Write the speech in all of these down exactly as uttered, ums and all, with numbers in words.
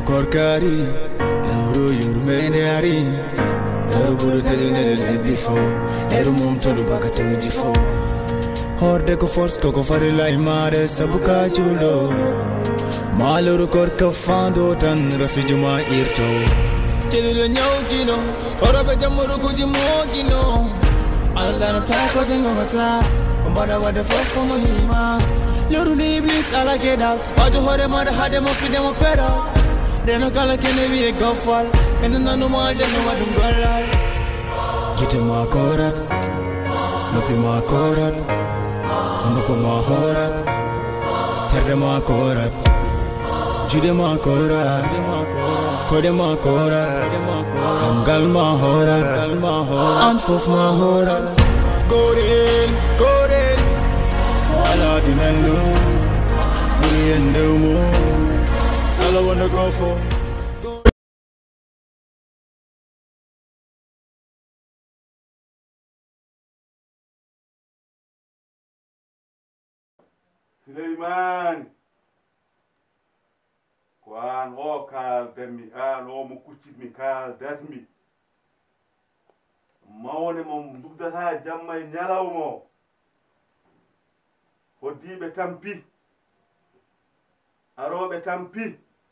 korkari lauro yurmene ari lauro buru tadinele le bifo eru mum tolu bakatu jifo horde ko force ko ko fari lai mare sabuka julo maluru korka fando tan rafijuma irto kedilo nyawjino orobe jamuru kujimo gino alla na ta ko jingo mata mbada wade fofo muhima luru ni iblis ala gedal waju hore mada hade mo fide mo pera deno kala kene bi gofal kene nanu ma jeno wadum golal gite ma korat nopi ma korat onoko ma horat terde ma korat jude ma korat kode ma korat gal ma horat gal ma horat anfof ma horat goren goren wala dinelu muriendo mo sala wanna go for Suleiman kwan o kal demi an o mo kuccit mi kal datmi mawne mom dugdata jamma e nyalawmo hoddiɓe tampi aroɓe tampi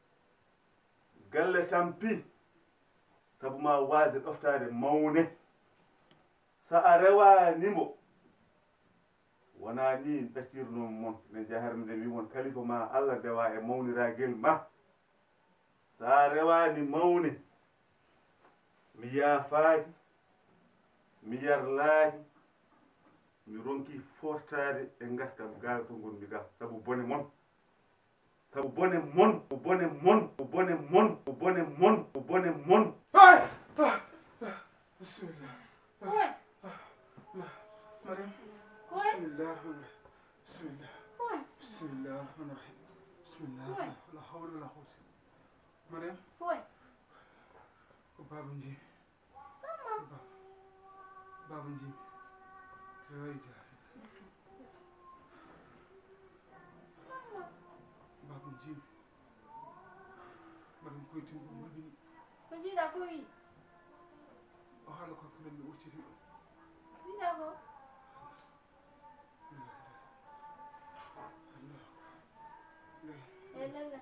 galle tampi sabu ma waase ɗoftade mawne sa a rewanimo wona ni ɓestirnon mon ne jaharmide wimon kalifa ma Allah dewa e mawniragel ma sa rewani mawne mi yaafaaki mi yarlaaki mi ronki fortade e gaskam gal to gonmi ga sabu bone mon sabu bone mon o bone mon o bone mon o bone mon o bone mon bismillah mariam بسم الله بسم الله بسم الله الرحمن الرحيم بسم الله لا حول ولا قوة مريم وين باب نجي باب نجي رواية باب نجي مريم كويتي مريم نجي لا كوي وحالك كمان نوتي لا كو لا لا لا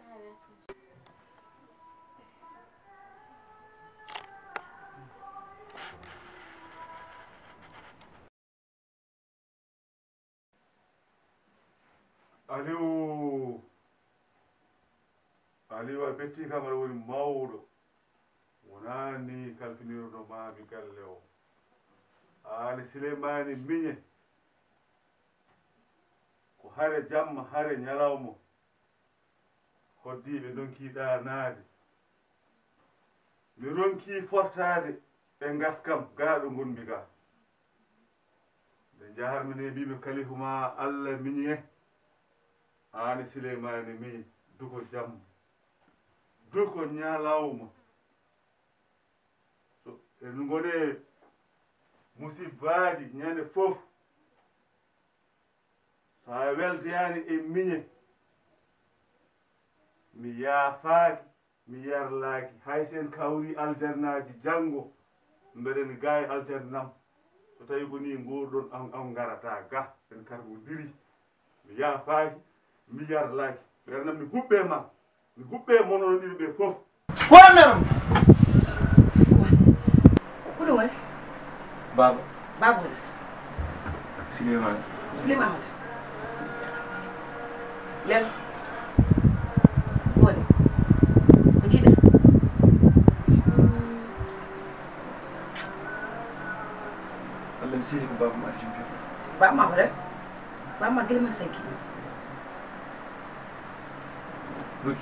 Aliou Aliou a betti kam aɗa woni mawɗo wona ni kalfinirɗo mami galle o ani Souleymani miñe ko hare jamma hare ñalawma hoddiɓe donkiɗa naade mi ronki fortade e gaskam gaɗo gonmi ga nde jaharmine mbimi kalifu ma Allah miñe ani Souleymani miñe duko jamma duko ñalawma so en gone musibbaji ñande fof sa weltayani e miñe mi yaafaaki mi yarlaaki hay sen kawri aljannaji janngo mbeɗen ga e aljannam so tawi ko ni ngorɗon an an garata ga en kargodiri mi yaafaaki mi yarlaaki ɓernam mi huɓɓe ma mi huɓɓe monono ɗiɗo ɓe fof gonam ko ɗum woni baba baba woni Souleymani Souleymani len woni ko jiɗa Allah mi siiri ko baba ma ari jumpe baba ma ko rek baba ma gila man sanki Ruki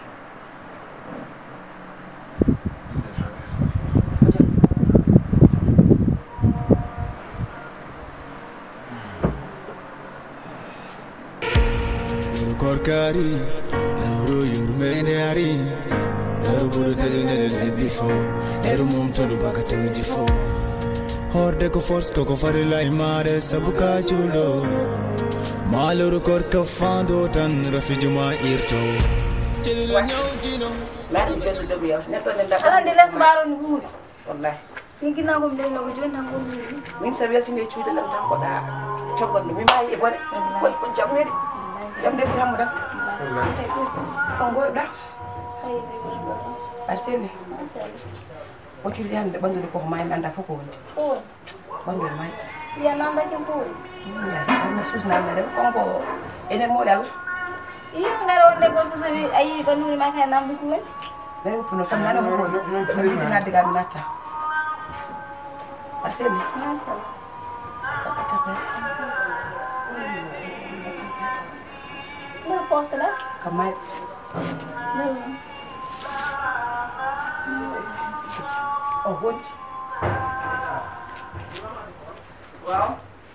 korkari lauro yurmene ari lauro buru tadinele le bifo eru mum tolu bakatu jifo horde ko force ko ko fari lai mare sabuka julo maluru korka fando tan rafijuma irto laati benn dëgg yow nekkoon na ndax alhamdulillah smaron buuri wallahi min ginnaw ko mi leyno ko joni tan ko buuri min sa weltine cuude lam tan ko ɗa coggonno mi mbawi e bone ko ko jamnede jamde ɓuri hammo tan on goruɗa aɗa selli o cuuɗi hande ɓanndude koko mayi mi anda fof ko wonde ɓanndude mayi ya namdakim buuri anna susnamne ɗen konko enen moɗi allah iyo ngara wonde gorko so wi a yii ɓanndude ma kay namde ko woni ɓen puno sam nana mo so yiɗi nadde ga mi natta aɗa selli machallah nder porteɗa kam mayi o wonti waaw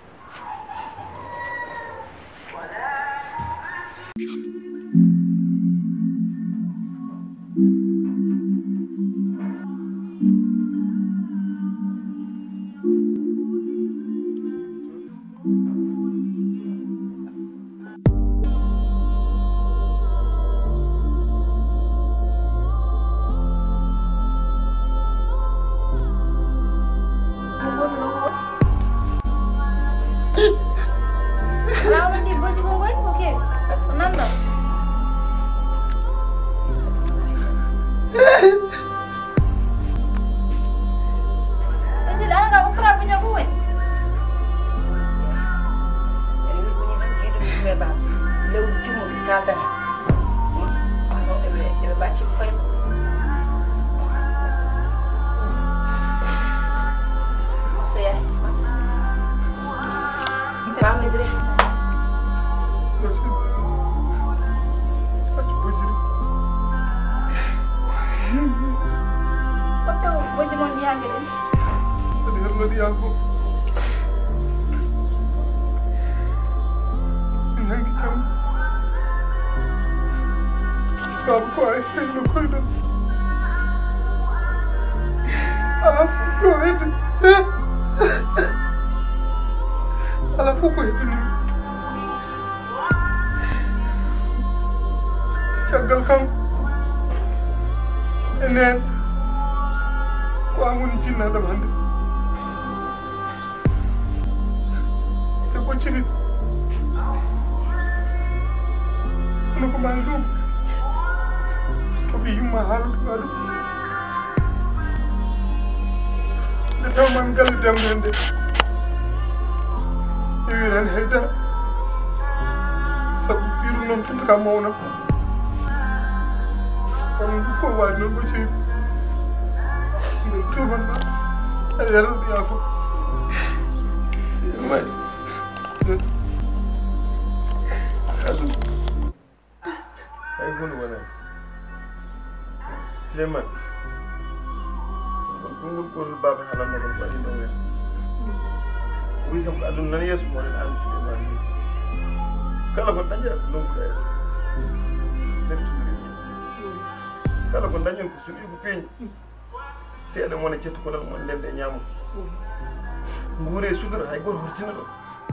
nguure sudura hay goto hortina ɗo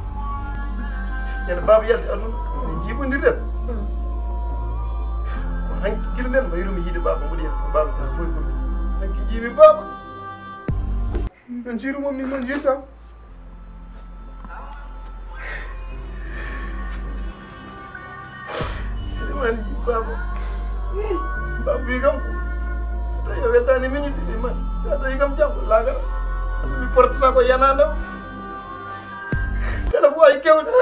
ñande baba yalti aduna en jiiɓodirɗen ko hanki guila nden mbayirumi yiide baba mboɗi hen ko baba sa foy ko hanki jiimi baba en jiirumom ni man jiirtam siɗiman ji baba baba wi kam tawi a weltani miñi siɗiman a tawi kam janggo lagara mi fortata ko yananda kala ko ay kewta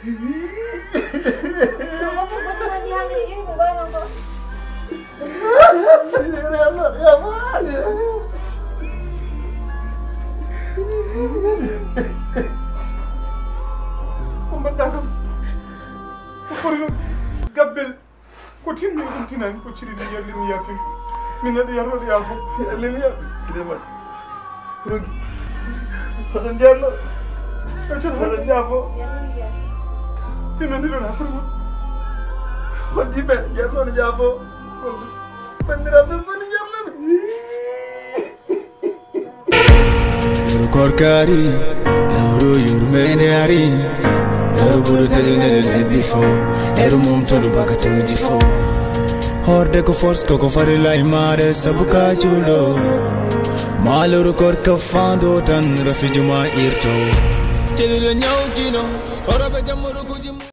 ko mbaɗɗa kam ko foti gabbel ko timmi ɗum tinani ko ciridi yerlimi yafin min aɗa yarroɗo yaafo yerlimi yafi Souleymane rogi oɗon ndiyarno oɗon jaafo tinandiɗon hakkude mon hoddi ɓe jarnoɗo jaafo bandiraɓe boni jarnoɓe loro korkari lawro yurmede ari loro ɓuuri tedinede lebbi fo lero mum tolu bakatoji fo horde ko force ko ko farila imare sabuka julo maluru kor ka fando tan rafijuma irto Chedilo nyaw jino orobe jamuru kujimu